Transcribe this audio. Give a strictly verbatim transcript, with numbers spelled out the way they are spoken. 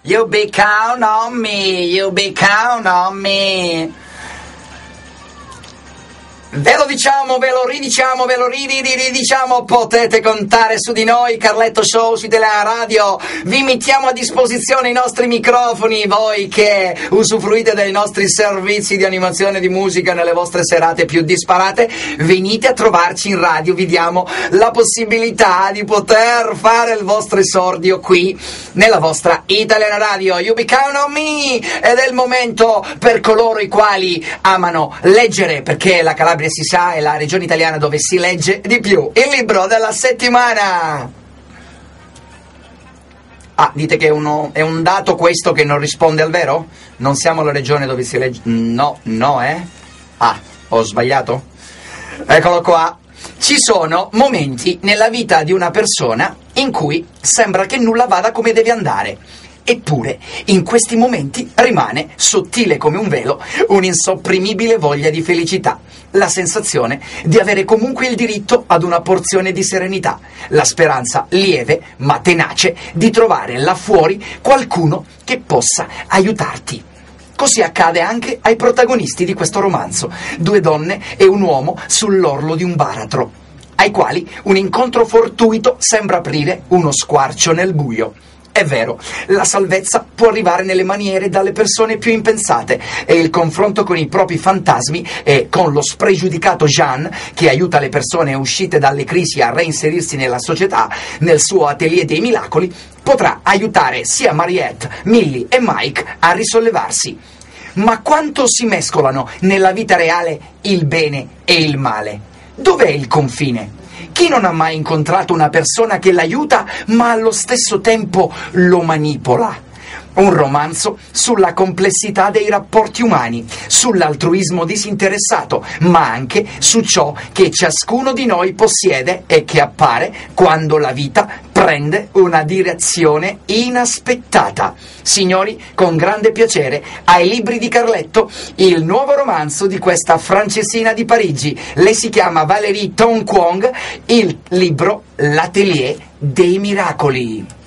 You be count on me, you be count on me. Ve lo diciamo, ve lo ridiciamo, ve lo ridiciamo, potete contare su di noi, Carletto Show su Teleradio Radio, vi mettiamo a disposizione i nostri microfoni, voi che usufruite dei nostri servizi di animazione di musica nelle vostre serate più disparate, venite a trovarci in radio, vi diamo la possibilità di poter fare il vostro esordio qui nella vostra Italiana Radio. You be count on me, ed è il momento per coloro i quali amano leggere, perché la Calabria si sa è la regione italiana dove si legge di più. Il libro della settimana. Ah, dite che è, uno, è un dato questo che non risponde al vero? Non siamo la regione dove si legge... No, no, eh? Ah, ho sbagliato? Eccolo qua. Ci sono momenti nella vita di una persona in cui sembra che nulla vada come deve andare. Eppure, in questi momenti rimane, sottile come un velo, un'insopprimibile voglia di felicità, la sensazione di avere comunque il diritto ad una porzione di serenità, la speranza lieve ma tenace di trovare là fuori qualcuno che possa aiutarti. Così accade anche ai protagonisti di questo romanzo, due donne e un uomo sull'orlo di un baratro, ai quali un incontro fortuito sembra aprire uno squarcio nel buio. È vero, la salvezza può arrivare nelle maniere dalle persone più impensate e il confronto con i propri fantasmi e con lo spregiudicato Jean, che aiuta le persone uscite dalle crisi a reinserirsi nella società, nel suo atelier dei miracoli, potrà aiutare sia Mariette, Millie e Mike a risollevarsi. Ma quanto si mescolano nella vita reale il bene e il male? Dov'è il confine? Chi non ha mai incontrato una persona che l'aiuta ma allo stesso tempo lo manipola? Un romanzo sulla complessità dei rapporti umani, sull'altruismo disinteressato, ma anche su ciò che ciascuno di noi possiede e che appare quando la vita prende una direzione inaspettata. Signori, con grande piacere, ai Libri di Carletto, il nuovo romanzo di questa francesina di Parigi. Lei si chiama Valérie Ton Quong, il libro L'Atelier dei Miracoli.